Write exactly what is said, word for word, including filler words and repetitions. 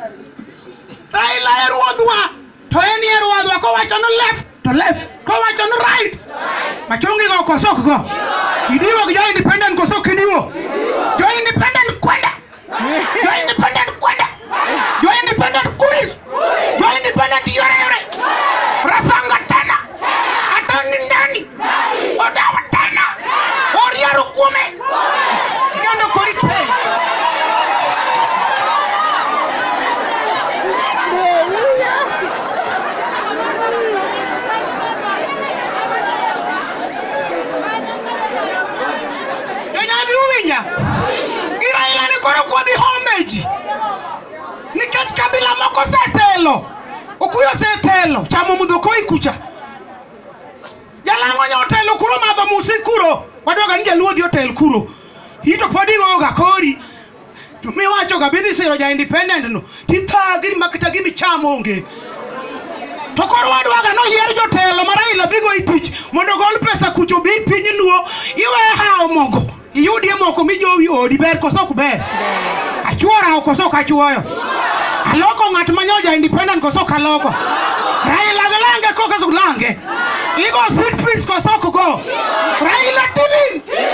Raila eruodwa to eni eruodwa ko wacho no left to left ko wacho no right machungi go kosok go kidiwo jo independent kosok kidiwo jo independent kwenda jo independent kwenda jo independent kuris jo independent yore yore rasanga tena atani ndani odawa tena oriaro kume kendo korite Iraila ni koro kwa di homage nikech kabila moko setelo okuyo setelo chamo mudho koi kucha jalango nyotelo kuro madho musik kuro wadoga ni jaluo di hotel kuro hito podi ngoga kori to mi wacho ga bidhi siro ja independent no tithagi makita gimi chamo onge to koro wadwaga no yier jotelo maraila bigo itich mondo gol pesa kucho bi piny luo iwe hao mogo iyudi moko mijowi odi ber koso ok ber achuora koso ok achuoyo aloko ng'at manyoja independent koso ok aloko Raila lange koso lange igo six piece koso ok go Raila tv